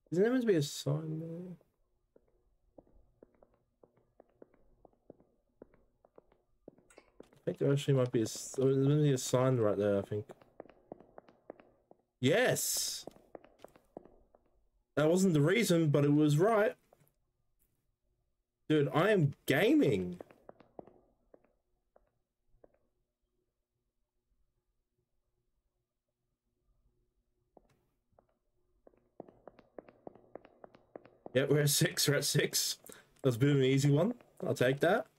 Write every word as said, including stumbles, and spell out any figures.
Isn't there meant to be a sign there? I think there actually might be a, there's meant to be a sign right there, I think. Yes! That wasn't the reason, but it was right. Dude, I am gaming. Yeah, we're at six, we're at six. That's a bit of an easy one. I'll take that.